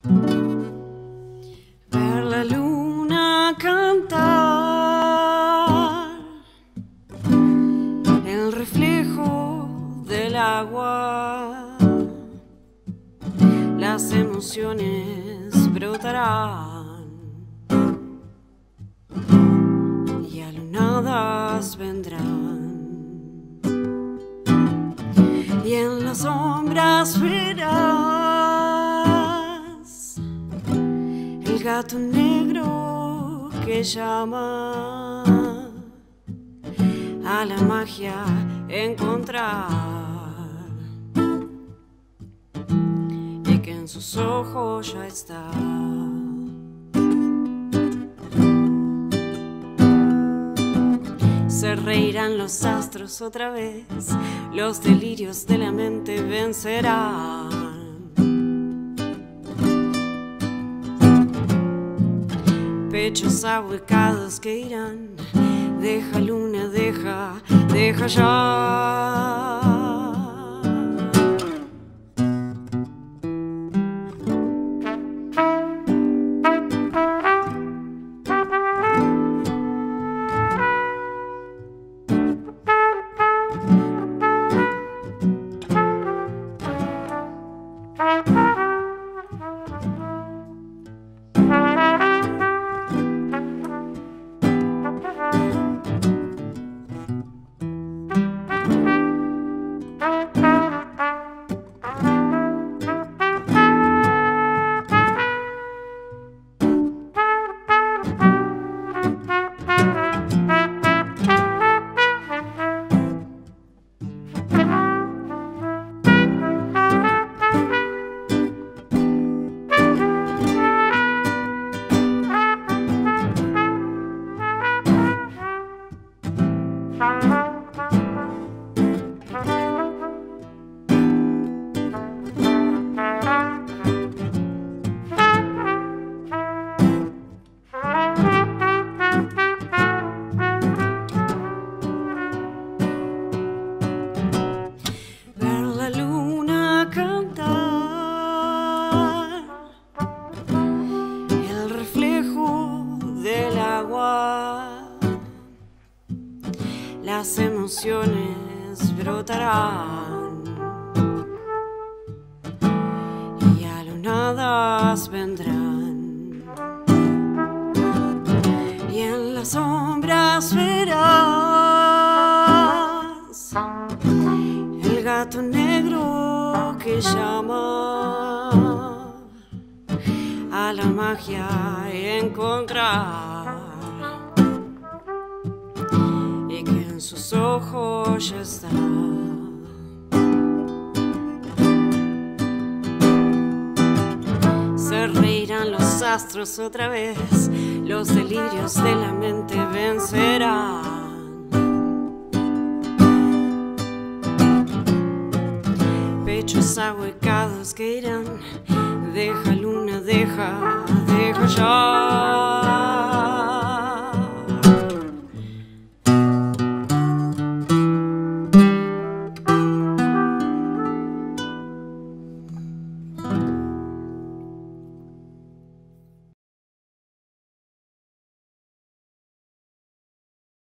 Ver la luna cantar, el reflejo del agua, las emociones brotarán y alunadas vendrán, y en las sombras verás el gato negro que llama a la magia encontrar, y que en sus ojos ya está. Se reirán los astros otra vez, los delirios de la mente vencerán. Pechos ahuecados que irán, deja luna, deja ya. Las emociones brotarán y alunadas vendrán, y en las sombras verás el gato negro que llama a la magia encontrar, en sus ojos ya está. Se reirán los astros otra vez, los delirios de la mente vencerán. Pechos ahuecados que irán, deja luna, deja ya.